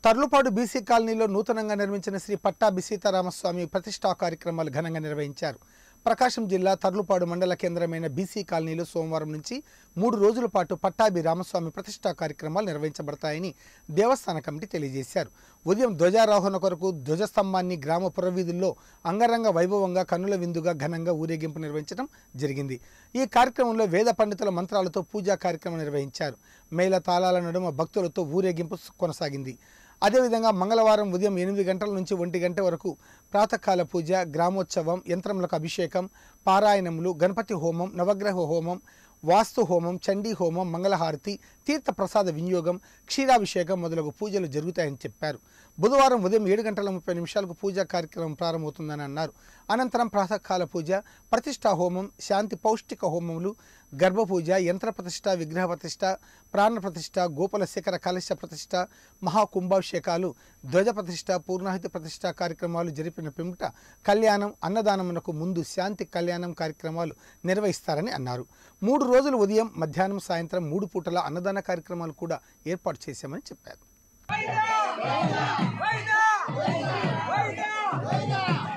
Tarlupadu BC కాలనీలో నూతనంగా నిర్మించిన శ్రీ పట్టాభి సీతారామస్వామి ప్రతిష్టా కార్యక్రమాలు ఘనంగా నిర్వహించారు. ప్రకాశం జిల్లా తర్లుపాడు మండల కేంద్రమైన బీసీ కాలనీలో సోమవారం నుంచి 3 రోజుల పాటు పట్టాభి రామస్వామి ప్రతిష్టా కార్యక్రమాలు నిర్వహించబడతాయని దేవస్థాన కమిటీ తెలియజేశారు. ఉదయం ధ్వజారోహణ కొరకు ధ్వజస్తంభాన్ని గ్రామ పురవీధుల్లో అంగరంగ వైభవంగా కన్నుల విందుగా ఘనంగా ఊరేగింపు నిర్వహించడం జరిగింది. ఈ కార్యక్రమంలో వేద పండితుల మంత్రాలతో పూజా కార్యక్రమం నిర్వహించారు. మేళ తాళాల నడుమ భక్తులతో ఊరేగింపు కొనసాగింది. అదేవిధంగా మంగళవారం ఉదయం 8 గంటల నుంచి 1 గంట వరకు ప్రాతకాల పూజ, గ్రామోత్సవం, యంత్రములకు అభిషేకం, పారాయణములు, గణపతి హోమం, నవగ్రహ హోమం, వాస్తు హోమం, చండీ హోమం, మంగళహారతి, తీర్థ ప్రసాద వినియోగం, క్షీరాభిషేకం మొదలగు పూజలు జరుగుతాయని చెప్పారు. బుధవారం ఉదయం 7:30 పూజా కార్యక్రమం ప్రారంభమవుతుందని అన్నారు. అనంతరం ప్రాతకాల పూజ, ప్రతిష్టా హోమం, శాంతి పౌష్టిక హోమములు, గర్భపూజ, యంత్ర ప్రతిష్ట, విగ్రహ ప్రతిష్ట, ప్రాణ ప్రతిష్ట, గోపుల శిఖర కలశ ప్రతిష్ట, మహాకుంభాభిషేకాలు, ధ్వజ ప్రతిష్ట, పూర్ణాహితి ప్రతిష్ట కార్యక్రమాలు జరిపిన పిమ్మట కళ్యాణం, అన్నదానమునకు ముందు శాంతి కళ్యాణం కార్యక్రమాలు నిర్వహిస్తారని అన్నారు. 3 రోజులు ఉదయం, మధ్యాహ్నం, సాయంత్రం 3 పూటల అన్నదాన కార్యక్రమాలు కూడా ఏర్పాటు చేశామని చెప్పారు.